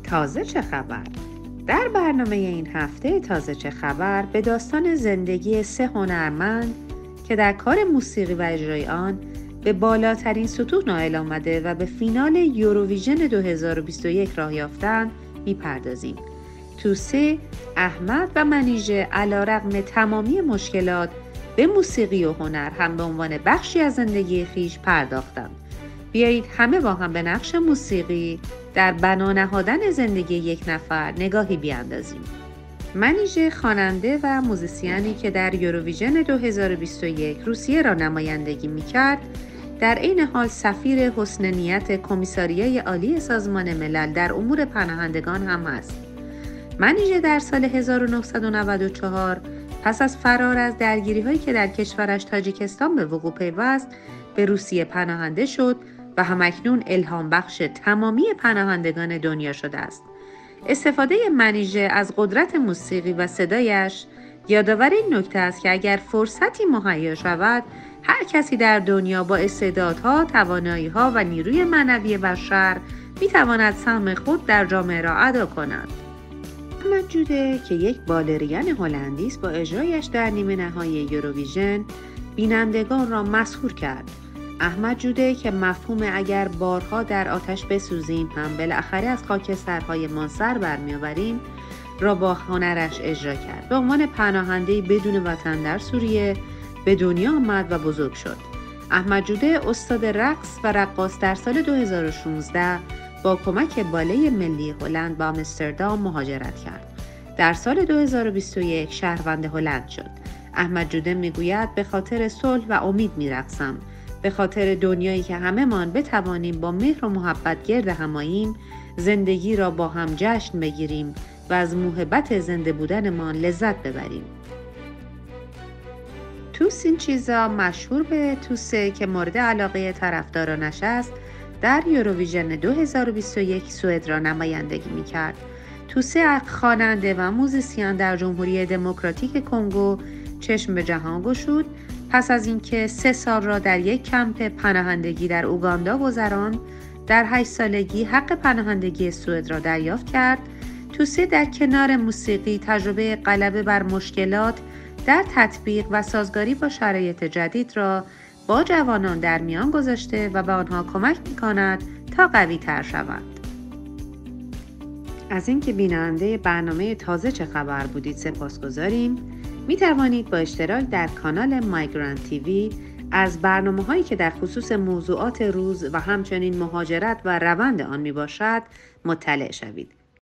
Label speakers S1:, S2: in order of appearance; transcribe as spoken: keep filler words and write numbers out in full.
S1: تازه چه خبر؟ در برنامه این هفته تازه چه خبر به داستان زندگی سه هنرمند که در کار موسیقی و اجرای آن به بالاترین سطوح نائل آمده و به فینال یوروویژن دو هزار و بیست و یک راه یافتند میپردازیم. توسه، احمد و منیژه علیرغم تمامی مشکلات به موسیقی و هنر هم به عنوان بخشی از زندگی خویش پرداختند. بیایید همه با هم به نقش موسیقی در بنا نهادن زندگی یک نفر نگاهی بیاندازیم. منیژه خواننده و موزیسیانی که در یوروویژن دو هزار و بیست و یک روسیه را نمایندگی می‌کرد، در عین حال سفیر حسن نیت کمیساریای عالی سازمان ملل در امور پناهندگان هم است. منیژه در سال هزار و نهصد و نود و چهار پس از فرار از درگیری‌هایی که در کشورش تاجیکستان به وقوع پیوست، به روسیه پناهنده شد و همکنون الهام بخش تمامی پناهندگان دنیا شده است. استفاده منیژه از قدرت موسیقی و صدایش یادآور این نکته است که اگر فرصتی مهیا شود، هر کسی در دنیا با استعدادها، توانایی‌ها و نیروی معنوی بشر می‌تواند سهم خود در جامعه را ادا کند. احمد جوده که یک بالرین هلندی است، با اجرایش در نیمه نهایی یوروویژن بینندگان را مسحور کرد. احمد جوده که مفهوم اگر بارها در آتش بسوزیم هم بالاخره از خاکسترهایمان سر برمی‌آوریم را با هنرش اجرا کرد. به عنوان پناهنده‌ای بدون وطن در سوریه به دنیا آمد و بزرگ شد. احمد جوده استاد رقص و رقاص در سال دو هزار و شانزده با کمک باله ملی هلند به آمستردام مهاجرت کرد. در سال دو هزار و بیست و یک شهروند هلند شد. احمد جوده میگوید به خاطر صلح و امید میرقصم، به خاطر دنیایی که همه‌مان بتوانیم با مهر و محبت گرد هم آییم، زندگی را با هم جشن بگیریم و از موهبت زنده بودنمان لذت ببریم. توس این چیزا مشهور به توسه که مورد علاقه طرفدارانش است، در یوروویژن دو هزار و بیست و یک سوئد را نمایندگی می‌کرد. توسه خواننده و موزیسین در جمهوری دموکراتیک کنگو چشم به جهان گشود. پس از اینکه سه سال را در یک کمپ پناهندگی در اوگاندا گذراند، در هشت سالگی حق پناهندگی سوئد را دریافت کرد. توسه در کنار موسیقی تجربه غلبه بر مشکلات در تطبیق و سازگاری با شرایط جدید را با جوانان در میان گذاشته و به آنها کمک می‌کند تا قوی تر شوند. از اینکه بیننده برنامه تازه چه خبر بودید سپاسگزاریم. می توانید با اشتراک در کانال مایگرانت تیوی از برنامه‌هایی که در خصوص موضوعات روز و همچنین مهاجرت و روند آن می باشد مطلع شوید.